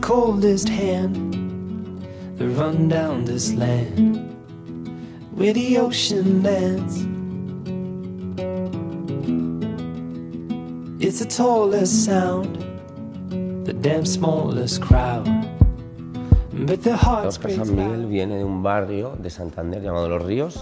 coldest hand that run down this land where the ocean lands. It's the tallest sound, the damn smallest crowd, but the hearts break. San Miguel viene de un barrio de Santander llamado Los Ríos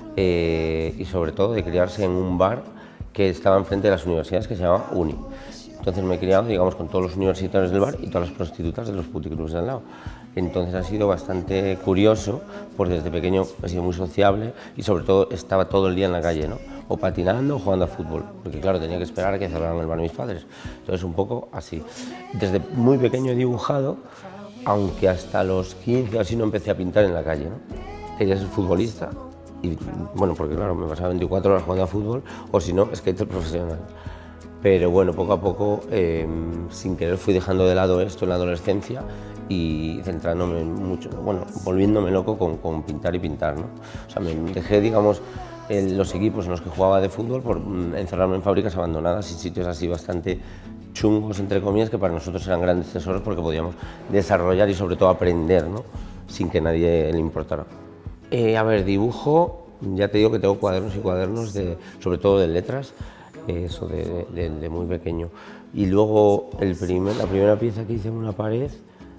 y sobre todo de criarse en un bar que estaba enfrente de las universidades que se llama Uni. Entonces me he criado, digamos, con todos los universitarios del bar y todas las prostitutas de los puticlubs de al lado. Entonces ha sido bastante curioso, porque desde pequeño he sido muy sociable y sobre todo estaba todo el día en la calle, ¿no? O patinando o jugando a fútbol, porque claro, tenía que esperar a que cerraran el bar de mis padres. Entonces un poco así. Desde muy pequeño he dibujado, aunque hasta los 15 o así no empecé a pintar en la calle, ¿no? Quería ser futbolista y bueno, porque claro, me pasaba 24 horas jugando a fútbol o si no, skater profesional. Pero bueno, poco a poco, sin querer, fui dejando de lado esto en la adolescencia y centrándome mucho, bueno, volviéndome loco con pintar y pintar, ¿no? O sea, me dejé, digamos, los equipos en los que jugaba de fútbol por encerrarme en fábricas abandonadas y sitios así bastante chungos, entre comillas, que para nosotros eran grandes tesoros porque podíamos desarrollar y sobre todo aprender, ¿no? Sin que nadie le importara. A ver, dibujo, ya te digo que tengo cuadernos y cuadernos, sobre todo de letras, eso de muy pequeño. Y luego la primera pieza que hice en una pared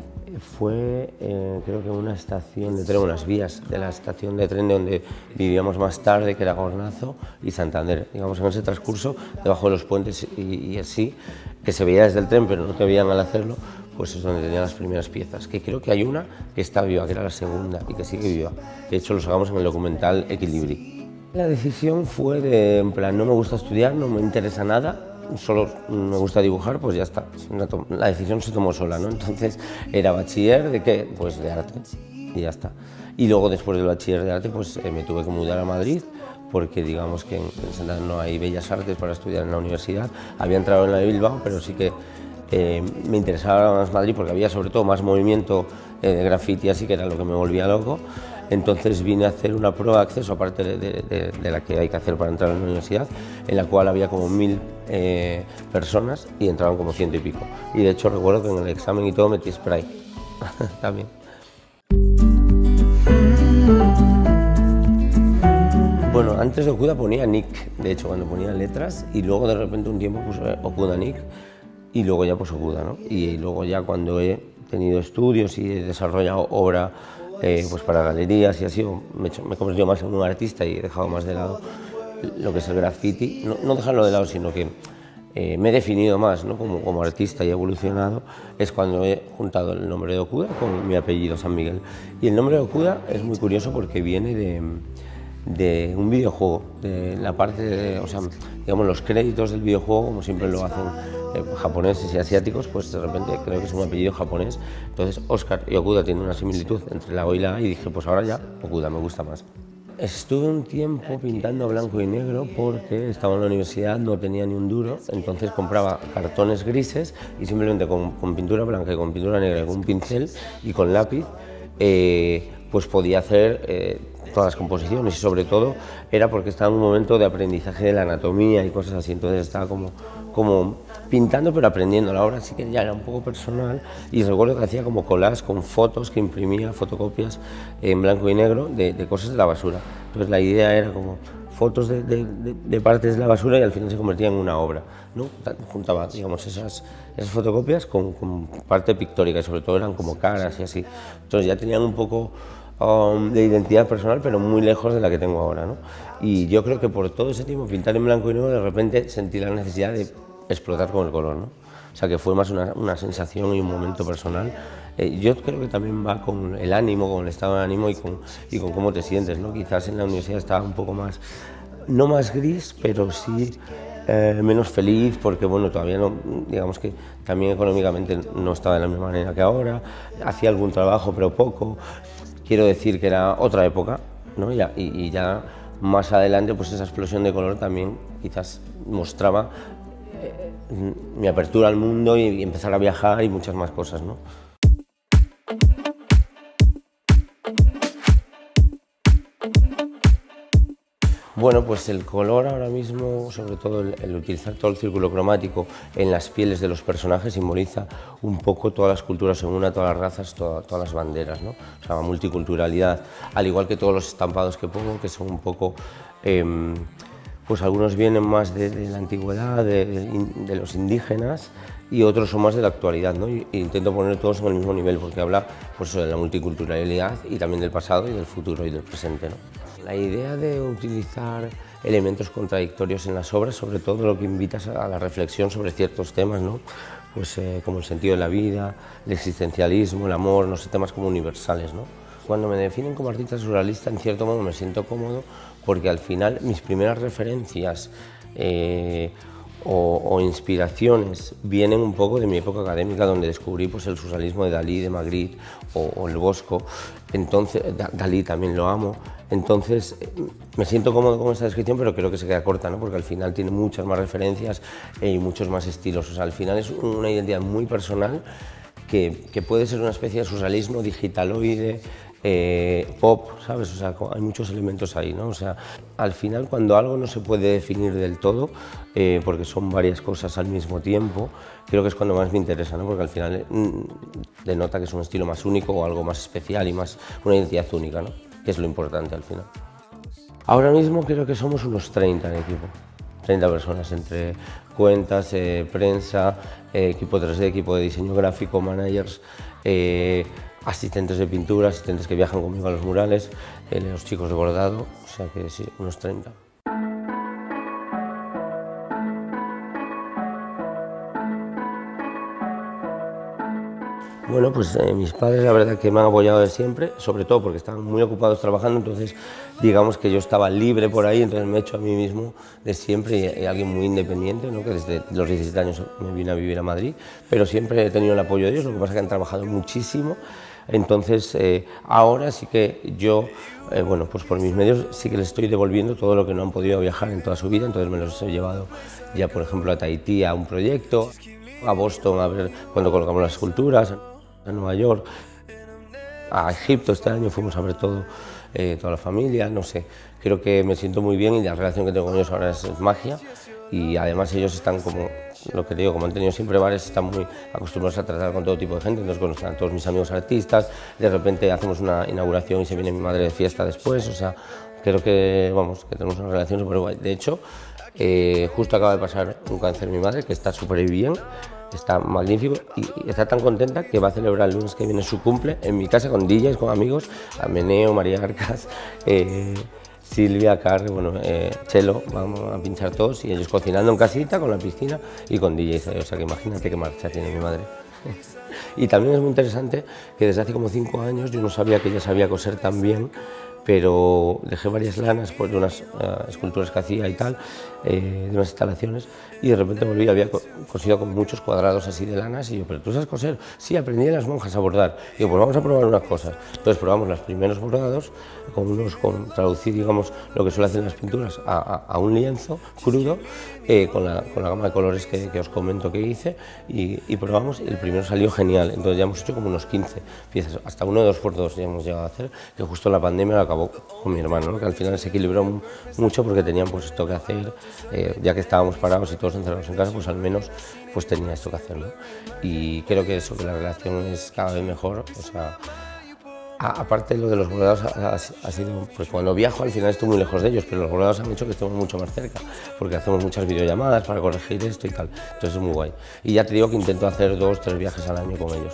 fue, creo que una estación de tren, unas vías de la estación de tren de donde vivíamos más tarde, que era Gornazo y Santander. Digamos, en ese transcurso, debajo de los puentes y así, que se veía desde el tren, pero no te veían al hacerlo, pues es donde tenía las primeras piezas. Que creo que hay una que está viva, que era la segunda y que sigue viva. De hecho, lo sacamos en el documental Equilibri. La decisión fue de, en plan, no me gusta estudiar, no me interesa nada, solo me gusta dibujar, pues ya está. La decisión se tomó sola, ¿no? Entonces era bachiller de qué, pues de arte y ya está. Y luego después del bachiller de arte, pues me tuve que mudar a Madrid porque digamos que en Santander no hay bellas artes para estudiar en la universidad. Había entrado en la de Bilbao, pero sí que me interesaba más Madrid porque había sobre todo más movimiento de graffiti, así que era lo que me volvía loco. Entonces vine a hacer una prueba de acceso, aparte de la que hay que hacer para entrar a la universidad, en la cual había como 1000 personas y entraban como 100 y pico. Y de hecho recuerdo que en el examen y todo metí spray también. Bueno, antes de Okuda ponía Nick, de hecho cuando ponía letras, y luego de repente un tiempo puse Okuda Nick y luego ya pues Okuda, ¿no? Y luego ya cuando he tenido estudios y he desarrollado obra pues para galerías y así, me he convertido más en un artista y he dejado más de lado lo que es el graffiti, no dejarlo de lado, sino que me he definido más, ¿no? como artista y he evolucionado, es cuando he juntado el nombre de Okuda con mi apellido, San Miguel. Y el nombre de Okuda es muy curioso porque viene de un videojuego, de la parte o sea, digamos, los créditos del videojuego, como siempre lo hacen japoneses y asiáticos, pues de repente creo que es un apellido japonés. Entonces Oscar y Okuda tienen una similitud entre la O y la A y dije, pues ahora ya Okuda me gusta más. Estuve un tiempo pintando blanco y negro porque estaba en la universidad, no tenía ni un duro, entonces compraba cartones grises y simplemente con pintura blanca y con pintura negra y con un pincel y con lápiz pues podía hacer todas las composiciones, y sobre todo era porque estaba en un momento de aprendizaje de la anatomía y cosas así, entonces estaba como pintando pero aprendiendo. La obra así que ya era un poco personal y recuerdo que hacía como collages con fotos que imprimía, fotocopias en blanco y negro de cosas de la basura. Entonces la idea era como fotos de partes de la basura y al final se convertía en una obra, ¿no? Juntaba, digamos, esas fotocopias con parte pictórica y sobre todo eran como caras y así. Entonces ya tenían un poco de identidad personal, pero muy lejos de la que tengo ahora, ¿no? Y yo creo que por todo ese tiempo pintar en blanco y negro, de repente sentí la necesidad de explotar con el color, ¿no? O sea, que fue más una sensación y un momento personal. Yo creo que también va con el ánimo, con el estado de ánimo y con cómo te sientes, ¿no? Quizás en la universidad estaba un poco más, no más gris, pero sí menos feliz, porque bueno, todavía no, digamos que también económicamente no estaba de la misma manera que ahora, hacía algún trabajo, pero poco. Quiero decir que era otra época, ¿no? Y ya más adelante pues esa explosión de color también quizás mostraba mi apertura al mundo y empezar a viajar y muchas más cosas, ¿no? Bueno, pues el color ahora mismo, sobre todo el utilizar todo el círculo cromático en las pieles de los personajes, simboliza un poco todas las culturas en una, todas las razas, todas las banderas, ¿no? O sea, la multiculturalidad, al igual que todos los estampados que pongo, que son un poco, pues algunos vienen más de la antigüedad, de los indígenas, y otros son más de la actualidad, ¿no? Y intento poner todos en el mismo nivel, porque habla pues, de la multiculturalidad y también del pasado y del futuro y del presente, ¿no? La idea de utilizar elementos contradictorios en las obras, sobre todo lo que invita a la reflexión sobre ciertos temas, ¿no? Pues, como el sentido de la vida, el existencialismo, el amor, no sé, temas como universales, ¿no? Cuando me definen como artista surrealista, en cierto modo me siento cómodo porque al final mis primeras referencias o inspiraciones vienen un poco de mi época académica, donde descubrí pues, el surrealismo de Dalí, de Magritte o el Bosco. Entonces, Dalí también lo amo. Entonces me siento cómodo con esta descripción, pero creo que se queda corta, ¿no? Porque al final tiene muchas más referencias y muchos más estilos. O sea, al final es una identidad muy personal que puede ser una especie de surrealismo digitaloide, pop, ¿sabes? O sea, hay muchos elementos ahí, ¿no? O sea, al final cuando algo no se puede definir del todo, porque son varias cosas al mismo tiempo, creo que es cuando más me interesa, ¿no? Porque al final denota que es un estilo más único o algo más especial y más una identidad única, ¿no? Que es lo importante al final. Ahora mismo creo que somos unos 30 en equipo, 30 personas entre cuentas, prensa, equipo 3D, equipo de diseño gráfico, managers, asistentes de pintura, asistentes que viajan conmigo a los murales, los chicos de bordado, o sea que sí, unos 30. Bueno, pues mis padres la verdad que me han apoyado de siempre, sobre todo porque estaban muy ocupados trabajando, entonces digamos que yo estaba libre por ahí, entonces me he hecho a mí mismo de siempre y alguien muy independiente, ¿no? Que desde los 17 años me vine a vivir a Madrid, pero siempre he tenido el apoyo de ellos, lo que pasa es que han trabajado muchísimo, entonces ahora sí que yo, bueno, pues por mis medios sí que les estoy devolviendo todo lo que no han podido viajar en toda su vida, entonces me los he llevado ya por ejemplo a Tahití a un proyecto, a Boston a ver cuando colocamos las esculturas, a Nueva York, a Egipto este año fuimos a ver todo, toda la familia, no sé, creo que me siento muy bien y la relación que tengo con ellos ahora es magia y además ellos están como, lo que te digo, como han tenido siempre bares, están muy acostumbrados a tratar con todo tipo de gente, entonces conocen a todos mis amigos artistas, de repente hacemos una inauguración y se viene mi madre de fiesta después, o sea, creo que, vamos, que tenemos una relación súper guay. De hecho, justo acaba de pasar un cáncer mi madre, que está súper bien, está magnífico y está tan contenta que va a celebrar el lunes que viene su cumple en mi casa con DJs, con amigos, a Meneo, María Arcas, Silvia, Carre, bueno, Chelo, vamos a pinchar todos y ellos cocinando en casita con la piscina y con DJs, o sea que imagínate qué marcha tiene mi madre. Y también es muy interesante que desde hace como 5 años yo no sabía que ella sabía coser tan bien, pero dejé varias lanas por unas esculturas que hacía y tal, de unas instalaciones, y de repente volví, había cosido con muchos cuadrados así de lanas, y yo, ¿pero tú sabes coser? Sí, aprendí de las monjas a bordar. Y digo, pues vamos a probar unas cosas. Entonces probamos los primeros bordados, con traducir, digamos, lo que suele hacer en las pinturas a un lienzo crudo, con la gama de colores que os comento que hice, y probamos, y el primero salió genial. Entonces ya hemos hecho como unos 15 piezas, hasta 1 de 2x2 ya hemos llegado a hacer, que justo en la pandemia lo acabó con mi hermano, ¿no? Que al final se equilibró mucho porque tenían pues esto que hacer, ya que estábamos parados y todos encerrados en casa, pues al menos pues tenía esto que hacer, ¿no? Y creo que eso, que la relación es cada vez mejor, o sea, aparte lo de los bordados ha sido, pues cuando viajo al final estoy muy lejos de ellos, pero los bordados han hecho que estemos mucho más cerca, porque hacemos muchas videollamadas para corregir esto y tal, entonces es muy guay. Y ya te digo que intento hacer 2 o 3 viajes al año con ellos.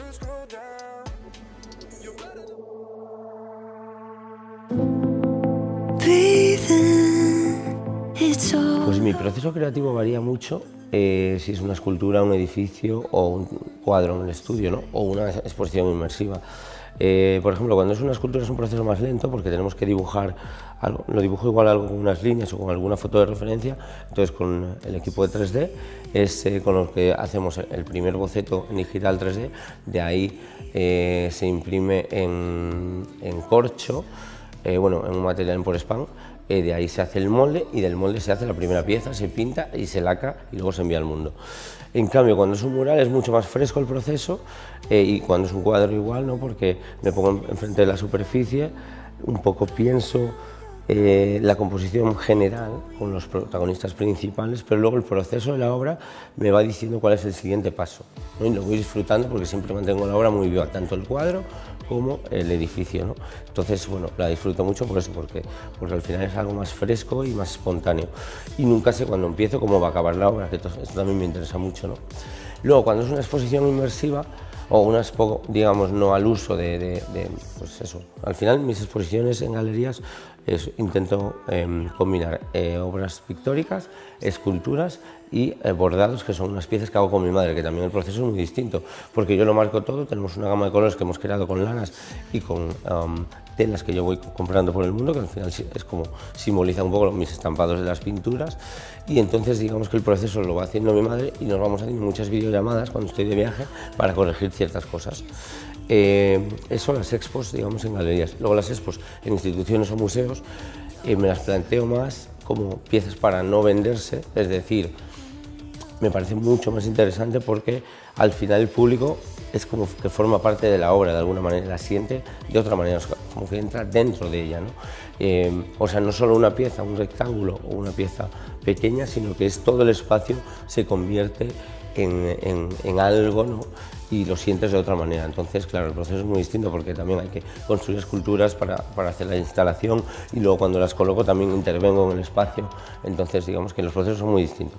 Pues mi proceso creativo varía mucho, si es una escultura, un edificio o un cuadro en el estudio, ¿no? O una exposición inmersiva. Por ejemplo, cuando es una escultura es un proceso más lento porque tenemos que dibujar algo, lo dibujo igual algo con unas líneas o con alguna foto de referencia, entonces con el equipo de 3D es con lo que hacemos el primer boceto en digital 3D, de ahí se imprime en corcho, bueno, en un material en Porespán, de ahí se hace el molde y del molde se hace la primera pieza, se pinta y se lacra y luego se envía al mundo. En cambio, cuando es un mural es mucho más fresco el proceso y cuando es un cuadro igual, ¿no? Porque me pongo enfrente de la superficie, un poco pienso la composición general con los protagonistas principales, pero luego el proceso de la obra me va diciendo cuál es el siguiente paso, ¿no? Y lo voy disfrutando porque siempre mantengo la obra muy viva, tanto el cuadro como el edificio, ¿no? Entonces, bueno, la disfruto mucho por eso, porque al final es algo más fresco y más espontáneo. Y nunca sé cuando empiezo cómo va a acabar la obra, que esto también me interesa mucho, ¿no? Luego, cuando es una exposición inmersiva, o una expo, digamos, no al uso pues eso. Al final, mis exposiciones en galerías intento combinar obras pictóricas, esculturas y bordados, que son unas piezas que hago con mi madre, que también el proceso es muy distinto, porque yo lo marco todo, tenemos una gama de colores que hemos creado con lanas y con telas que yo voy comprando por el mundo, que al final es como simboliza un poco mis estampados de las pinturas, y entonces digamos que el proceso lo va haciendo mi madre y nos vamos haciendo muchas videollamadas cuando estoy de viaje para corregir ciertas cosas. Eso las expos, digamos, en galerías. Luego las expos en instituciones o museos me las planteo más como piezas para no venderse, es decir, me parece mucho más interesante porque al final el público es como que forma parte de la obra de alguna manera, la siente de otra manera, como que entra dentro de ella, ¿no? O sea, no solo una pieza, un rectángulo o una pieza pequeña, sino que es todo el espacio se convierte en algo, ¿no? Y lo sientes de otra manera. Entonces, claro, el proceso es muy distinto porque también hay que construir esculturas para hacer la instalación y luego cuando las coloco también intervengo en el espacio. Entonces, digamos que los procesos son muy distintos.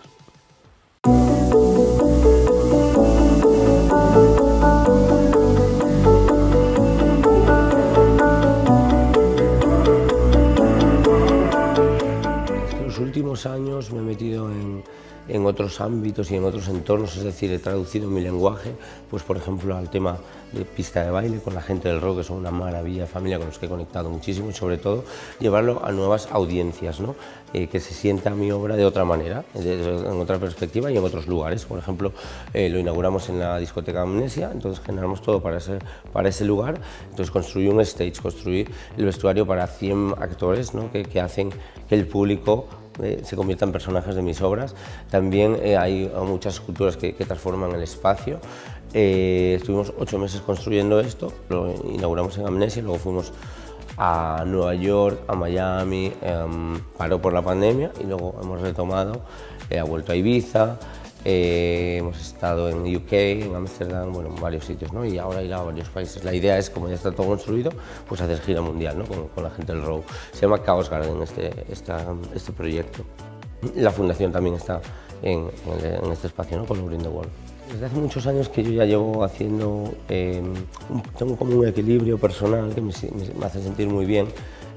Los últimos años me he metido en otros ámbitos y en otros entornos, es decir, he traducido mi lenguaje, pues por ejemplo al tema de pista de baile con la gente del rock, que son una maravilla de familia con los que he conectado muchísimo, y sobre todo llevarlo a nuevas audiencias, ¿no? Que se sienta mi obra de otra manera, en otra perspectiva y en otros lugares. Por ejemplo, lo inauguramos en la discoteca Amnesia, entonces generamos todo para ese lugar, entonces construí un stage, construí el vestuario para 100 actores, ¿no? que hacen que el público se conviertan en personajes de mis obras. También hay muchas esculturas que transforman el espacio. Estuvimos 8 meses construyendo esto, lo inauguramos en Amnesia, luego fuimos a Nueva York, a Miami, paró por la pandemia y luego hemos retomado, ha vuelto a Ibiza, hemos estado en UK, en Ámsterdam, bueno, en varios sitios, ¿no? Y ahora ir a varios países. La idea es, como ya está todo construido, pues hacer gira mundial, ¿no? con la gente del Row. Se llama Chaos Garden este proyecto. La fundación también está en este espacio, ¿no? Coloring the World. Desde hace muchos años que yo ya llevo haciendo, tengo como un equilibrio personal que me hace sentir muy bien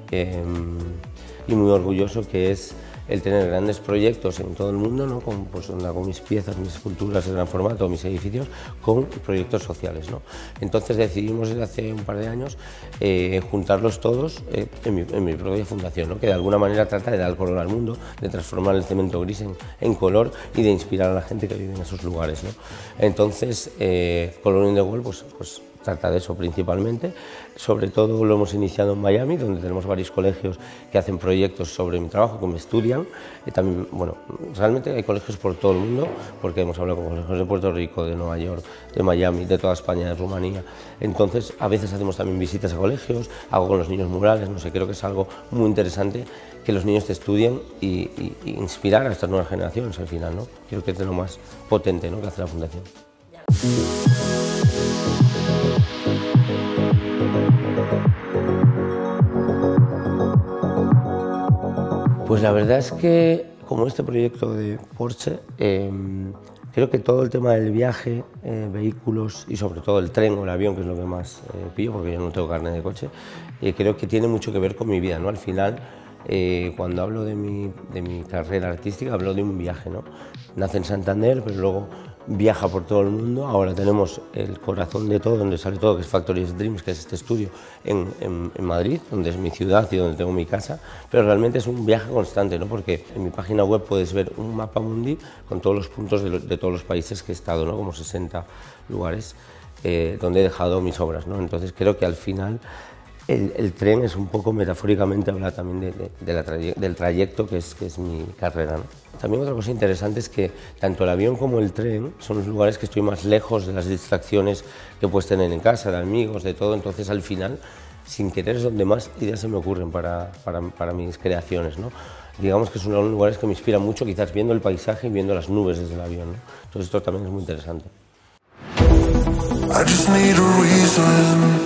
y muy orgulloso, que es el tener grandes proyectos en todo el mundo, ¿no? Donde hago mis piezas, mis esculturas de gran formato, mis edificios, con proyectos sociales, ¿no? Entonces decidimos desde hace un par de años juntarlos todos en mi propia fundación, ¿no? Que de alguna manera trata de dar color al mundo, de transformar el cemento gris en color y de inspirar a la gente que vive en esos lugares, ¿no? Entonces, Coloring the World pues trata de eso principalmente. Sobre todo lo hemos iniciado en Miami, donde tenemos varios colegios que hacen proyectos sobre mi trabajo, que me estudian. También, bueno, realmente hay colegios por todo el mundo, porque hemos hablado con colegios de Puerto Rico, de Nueva York, de Miami, de toda España, de Rumanía. Entonces, a veces hacemos también visitas a colegios, hago con los niños murales, no sé, creo que es algo muy interesante que los niños te estudien y inspirar a estas nuevas generaciones al final, ¿no? Creo que es de lo más potente, ¿no?, que hace la Fundación. Pues la verdad es que, como este proyecto de Porsche, creo que todo el tema del viaje, vehículos y sobre todo el tren o el avión, que es lo que más pillo, porque yo no tengo carnet de coche, creo que tiene mucho que ver con mi vida, ¿no? Al final, cuando hablo de mi carrera artística, hablo de un viaje, ¿no? Nace en Santander, pero luego viaja por todo el mundo. Ahora tenemos el corazón de todo, donde sale todo, que es Factories Dreams, que es este estudio en Madrid, donde es mi ciudad y donde tengo mi casa, pero realmente es un viaje constante, ¿no? Porque en mi página web puedes ver un mapa mundi con todos los puntos de todos los países que he estado, ¿no? Como 60 lugares donde he dejado mis obras, ¿no? Entonces creo que al final el tren es un poco metafóricamente hablar también del trayecto que es mi carrera, ¿no? También otra cosa interesante es que tanto el avión como el tren son los lugares que estoy más lejos de las distracciones que puedes tener en casa, de amigos, de todo. Entonces, al final, sin querer, es donde más ideas se me ocurren para mis creaciones, ¿no? Digamos que son los lugares que me inspiran mucho, quizás viendo el paisaje y viendo las nubes desde el avión, ¿no? Entonces, esto también es muy interesante. I just need a reason.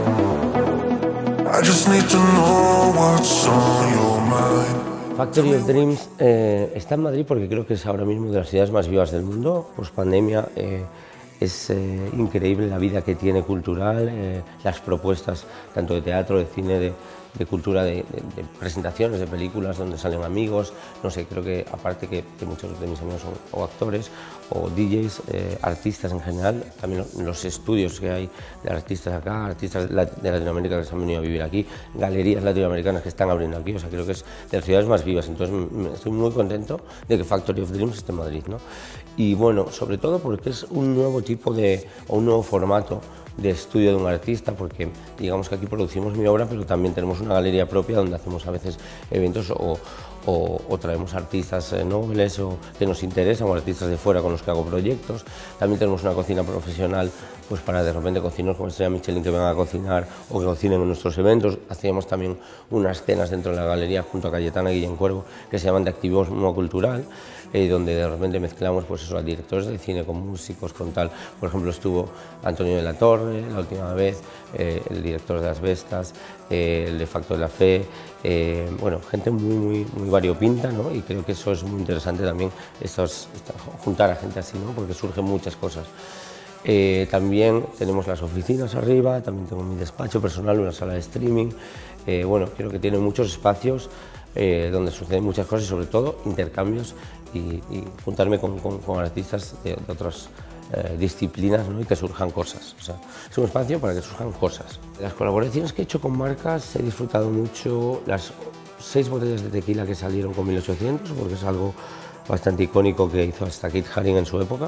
I just need to know what's on your mind. Factory of Dreams está en Madrid porque creo que es ahora mismo de las ciudades más vivas del mundo. Post pandemia es increíble la vida que tiene cultural, las propuestas tanto de teatro, de cine, de cultura, de presentaciones, de películas donde salen amigos. No sé, creo que aparte que muchos de mis amigos son o actores o DJs, artistas en general, también los estudios que hay de artistas acá, artistas de Latinoamérica que se han venido a vivir aquí, galerías latinoamericanas que están abriendo aquí, o sea, creo que es de las ciudades más vivas. Entonces estoy muy contento de que Factory of Dreams esté en Madrid, ¿no? Y bueno, sobre todo porque es un nuevo tipo o un nuevo formato de estudio de un artista, porque digamos que aquí producimos mi obra, pero también tenemos una galería propia donde hacemos a veces eventos o traemos artistas nobles o que nos interesan, o artistas de fuera con los que hago proyectos. También tenemos una cocina profesional, pues para de repente cocineros como Estrella Michelin que vengan a cocinar o que cocinen en nuestros eventos. Hacíamos también unas cenas dentro de la galería junto a Cayetana y Guillén Cuervo que se llaman de activismo cultural, donde de repente mezclamos pues eso, a directores de cine con músicos, con tal. Por ejemplo, estuvo Antonio de la Torre la última vez, el director de Las Vestas, el de Facto de la Fe, bueno, gente muy variopinta, ¿no? Y creo que eso es muy interesante también, juntar a gente así, ¿no? Porque surgen muchas cosas. También tenemos las oficinas arriba, también tengo mi despacho personal, una sala de streaming. Bueno, creo que tiene muchos espacios donde suceden muchas cosas y sobre todo intercambios y juntarme con artistas de otras disciplinas, ¿no? Y que surjan cosas. O sea, es un espacio para que surjan cosas. Las colaboraciones que he hecho con marcas he disfrutado mucho las 6 botellas de tequila que salieron con 1800, porque es algo bastante icónico que hizo hasta Kate Haring en su época.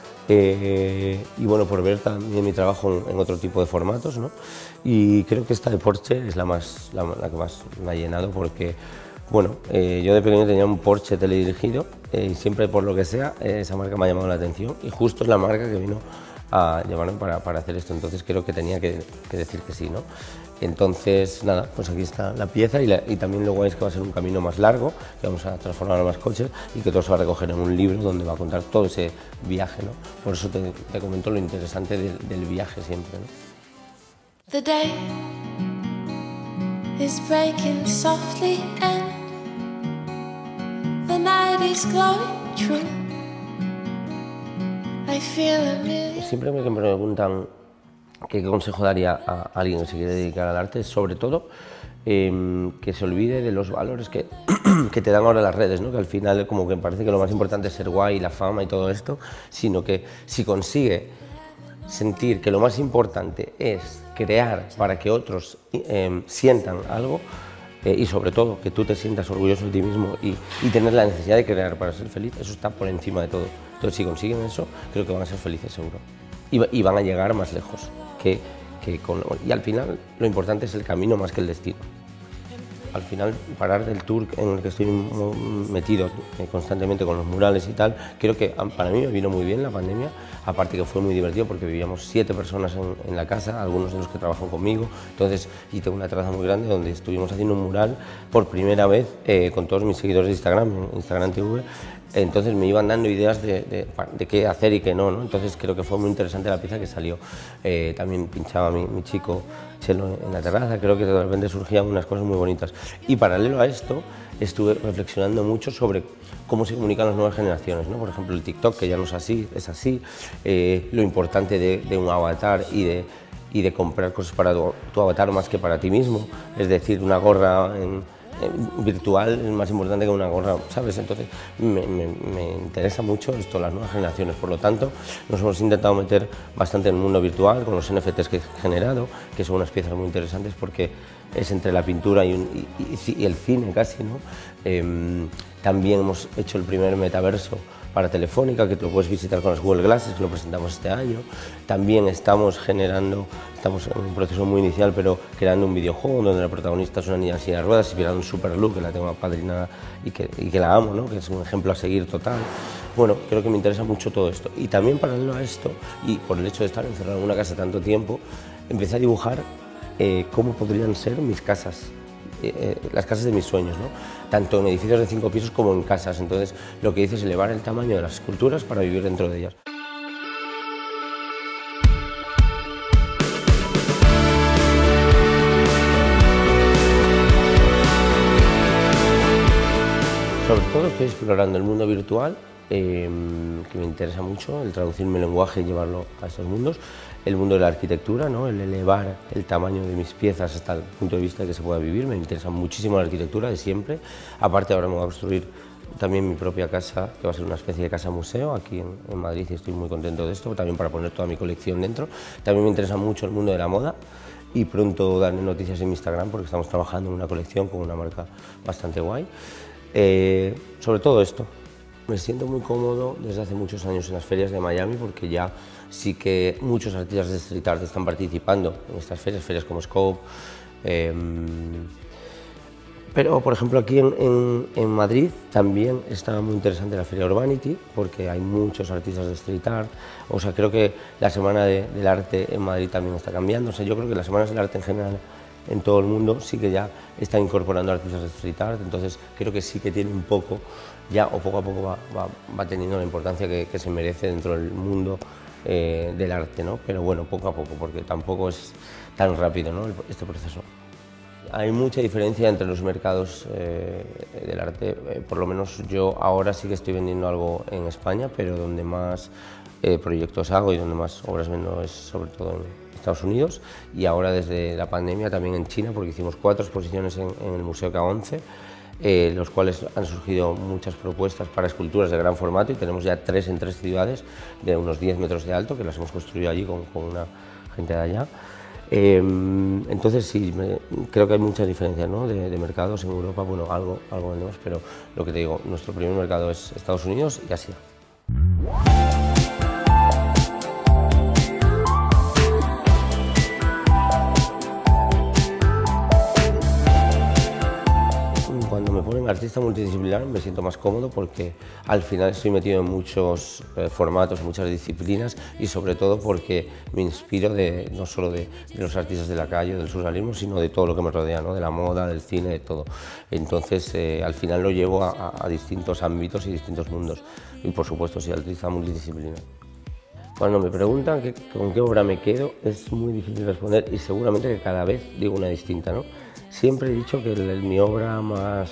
Y bueno, por ver también mi trabajo en otro tipo de formatos, ¿no? Y creo que esta de Porsche es la que más me ha llenado porque, bueno, yo de pequeño tenía un Porsche teledirigido y siempre por lo que sea esa marca me ha llamado la atención y justo es la marca que vino a llamarme para hacer esto, entonces creo que tenía que decir que sí, ¿no? Entonces, nada, pues aquí está la pieza y también lo guay es que va a ser un camino más largo, que vamos a transformar en más coches y que todo se va a recoger en un libro donde va a contar todo ese viaje, ¿no? Por eso te comento lo interesante del viaje siempre, ¿no? The day is breaking softly and the night is glowing true. I feel a million. Siempre me preguntan qué consejo daría a alguien que se quiere dedicar al arte, sobre todo que se olvide de los valores que te dan ahora las redes, ¿no? Que al final como que parece que lo más importante es ser guay, la fama y todo esto, sino que si consigue sentir que lo más importante es crear para que otros sientan algo, y sobre todo que tú te sientas orgulloso de ti mismo y tener la necesidad de crear para ser feliz, eso está por encima de todo. Entonces si consiguen eso, creo que van a ser felices seguro y van a llegar más lejos y al final lo importante es el camino más que el destino. Al final, parar del tour en el que estoy metido constantemente con los murales y tal, creo que para mí me vino muy bien la pandemia, aparte que fue muy divertido porque vivíamos 7 personas en la casa, algunos de los que trabajan conmigo, entonces, y tengo una terraza muy grande donde estuvimos haciendo un mural por primera vez con todos mis seguidores de Instagram TV, entonces me iban dando ideas de qué hacer y qué no, ¿no? Entonces creo que fue muy interesante la pieza que salió. También pinchaba mi chico Chelo en la terraza, creo que de repente surgían unas cosas muy bonitas. Y paralelo a esto, estuve reflexionando mucho sobre cómo se comunican las nuevas generaciones, ¿no? Por ejemplo, el TikTok, que ya no es así, lo importante de un avatar y de comprar cosas para tu avatar más que para ti mismo, es decir, una gorra virtual es más importante que una gorra, ¿sabes? Entonces me interesa mucho esto, las nuevas generaciones, por lo tanto nos hemos intentado meter bastante en el mundo virtual con los NFTs que he generado, que son unas piezas muy interesantes porque es entre la pintura y el cine casi, ¿no? También hemos hecho el primer metaverso para Telefónica, que te lo puedes visitar con las Google Glasses, que lo presentamos este año. También estamos en un proceso muy inicial, pero creando un videojuego donde la protagonista es una niña en silla de ruedas, inspirada en Super Luke, que la tengo apadrinada y que la amo, ¿no? Que es un ejemplo a seguir total. Bueno, creo que me interesa mucho todo esto. Y también paralelo a esto, y por el hecho de estar encerrado en una casa tanto tiempo, empecé a dibujar cómo podrían ser mis casas, las casas de mis sueños, ¿no? Tanto en edificios de 5 pisos como en casas. Entonces, lo que hice es elevar el tamaño de las esculturas para vivir dentro de ellas. Sobre todo estoy explorando el mundo virtual, que me interesa mucho, el traducir mi lenguaje y llevarlo a estos mundos. El mundo de la arquitectura, ¿no? El elevar el tamaño de mis piezas hasta el punto de vista de que se pueda vivir. Me interesa muchísimo la arquitectura de siempre. Aparte, ahora me voy a construir también mi propia casa, que va a ser una especie de casa museo aquí en Madrid, y estoy muy contento de esto, también para poner toda mi colección dentro. También me interesa mucho el mundo de la moda y pronto daré noticias en mi Instagram porque estamos trabajando en una colección con una marca bastante guay. Sobre todo esto. Me siento muy cómodo desde hace muchos años en las ferias de Miami porque ya sí que muchos artistas de street art están participando en estas ferias como Scope. Pero, por ejemplo, aquí en Madrid también está muy interesante la Feria Urbanity porque hay muchos artistas de street art. O sea, creo que la Semana del Arte en Madrid también está cambiando. O sea, yo creo que las Semanas del Arte en general en todo el mundo sí que ya están incorporando artistas de street art, entonces creo que sí que tiene un poco, ya o poco a poco va teniendo la importancia que se merece dentro del mundo del arte, ¿no? Pero bueno, poco a poco, porque tampoco es tan rápido, ¿no? Este proceso. Hay mucha diferencia entre los mercados del arte, por lo menos yo ahora sí que estoy vendiendo algo en España, pero donde más proyectos hago y donde más obras vendo es sobre todo en Estados Unidos, y ahora desde la pandemia también en China, porque hicimos 4 exposiciones en el Museo K11, los cuales han surgido muchas propuestas para esculturas de gran formato y tenemos ya 3 en 3 ciudades de unos 10 metros de alto, que las hemos construido allí con una gente de allá. Entonces sí, creo que hay muchas diferencias, ¿no? de mercados en Europa. Bueno, algo vendemos, pero lo que te digo, nuestro primer mercado es Estados Unidos y Asia. Cuando me ponen artista multidisciplinar me siento más cómodo porque al final estoy metido en muchos formatos, muchas disciplinas y sobre todo porque me inspiro no solo de los artistas de la calle, del surrealismo, sino de todo lo que me rodea, ¿no? De la moda, del cine, de todo. Entonces al final lo llevo a distintos ámbitos y distintos mundos y por supuesto soy artista multidisciplinar. Cuando me preguntan con qué obra me quedo es muy difícil responder y seguramente que cada vez digo una distinta, ¿no? Siempre he dicho que mi obra más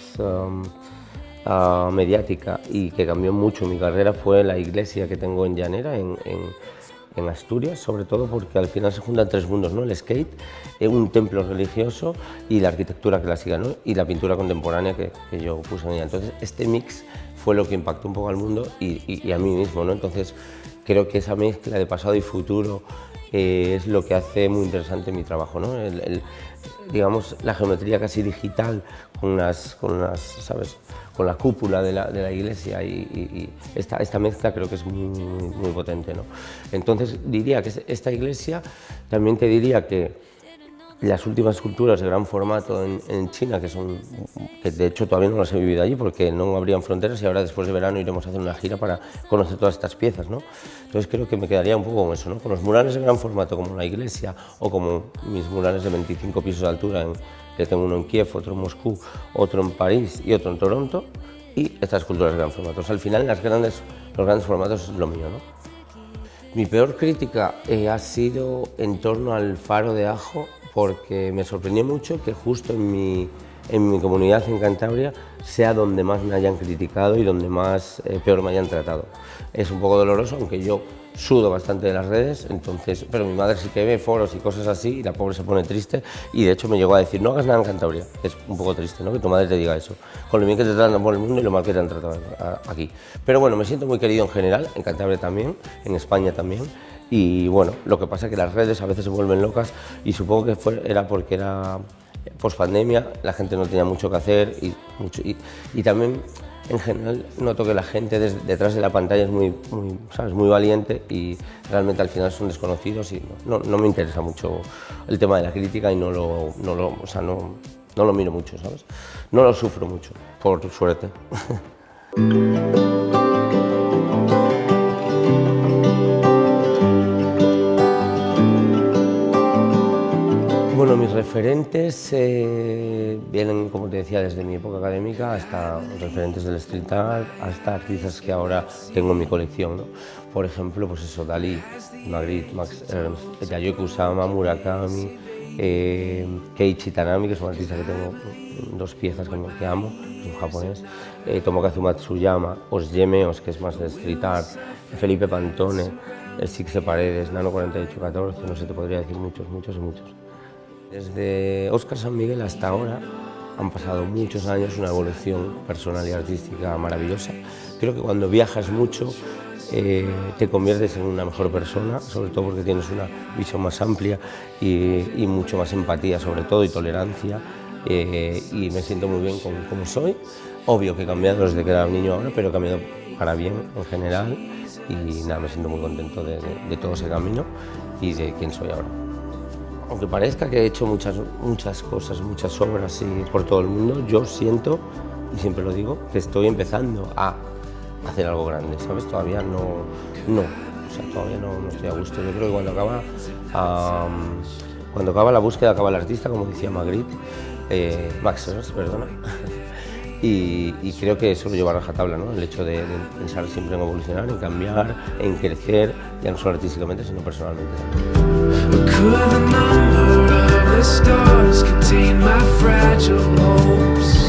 mediática y que cambió mucho mi carrera fue la iglesia que tengo en Llanera, en Asturias, sobre todo porque al final se juntan 3 mundos, ¿no? El skate, un templo religioso y la arquitectura clásica, ¿no? Y la pintura contemporánea que yo puse en ella. Entonces este mix fue lo que impactó un poco al mundo y a mí mismo, ¿no? Entonces creo que esa mezcla de pasado y futuro es lo que hace muy interesante mi trabajo, ¿no? Digamos, la geometría casi digital con ¿sabes? Con la cúpula de la iglesia y esta mezcla creo que es muy potente, ¿no? Entonces diría que esta iglesia, también te diría que las últimas esculturas de gran formato en China, que de hecho todavía no las he vivido allí porque no abrían fronteras y ahora después de verano iremos a hacer una gira para conocer todas estas piezas, ¿no? Entonces creo que me quedaría un poco con eso, ¿no? Con los murales de gran formato como la iglesia o como mis murales de 25 pisos de altura, que tengo uno en Kiev, otro en Moscú, otro en París y otro en Toronto, y estas esculturas de gran formato. O sea, al final los grandes formatos es lo mío, ¿no? Mi peor crítica ha sido en torno al Faro de Ajo, porque me sorprendió mucho que justo en mi comunidad en Cantabria sea donde más me hayan criticado y donde más peor me hayan tratado. Es un poco doloroso, aunque yo sudo bastante de las redes, pero mi madre sí que ve foros y cosas así y la pobre se pone triste y de hecho me llegó a decir no hagas nada en Cantabria. Es un poco triste, ¿no? Que tu madre te diga eso, con lo bien que te tratan por el mundo y lo mal que te han tratado aquí. Pero bueno, me siento muy querido en general, en Cantabria también, en España también. Y bueno, lo que pasa es que las redes a veces se vuelven locas y supongo que era porque era post-pandemia, la gente no tenía mucho que hacer y también en general noto que la gente detrás de la pantalla es muy, ¿sabes? Muy valiente y realmente al final son desconocidos y no me interesa mucho el tema de la crítica y no lo miro mucho, ¿sabes? No lo sufro mucho, por suerte. Bueno, mis referentes vienen, como te decía, desde mi época académica hasta referentes del street art, hasta artistas que ahora tengo en mi colección, ¿no? Por ejemplo, pues eso, Dalí, Magritte, Max Ernst, Yayoi Kusama, Murakami, Keiichi Tanami, que es un artista que tengo 2 piezas que amo, es un japonés, Tomokazu Matsuyama, Os Yemeos, que es más de street art, Felipe Pantone, el Sixe Paredes, Nano 4814, no sé, te podría decir muchos. Desde Óscar San Miguel hasta ahora han pasado muchos años, una evolución personal y artística maravillosa. Creo que cuando viajas mucho te conviertes en una mejor persona, sobre todo porque tienes una visión más amplia y mucho más empatía, sobre todo, y tolerancia. Y me siento muy bien con cómo soy. Obvio que he cambiado desde que era un niño ahora, pero he cambiado para bien en general. Y nada, me siento muy contento de todo ese camino y de quién soy ahora. Aunque parezca que he hecho muchas cosas, muchas obras por todo el mundo, yo siento, y siempre lo digo, que estoy empezando a hacer algo grande, ¿sabes? Todavía todavía no estoy a gusto. Yo creo que cuando acaba la búsqueda, acaba el artista, como decía Magritte, Max Ernst, perdona. Y creo que eso lo lleva a rajatabla, ¿no? El hecho de pensar siempre en evolucionar, en cambiar, en crecer, ya no solo artísticamente, sino personalmente. Could the number of the stars contain my fragile hopes?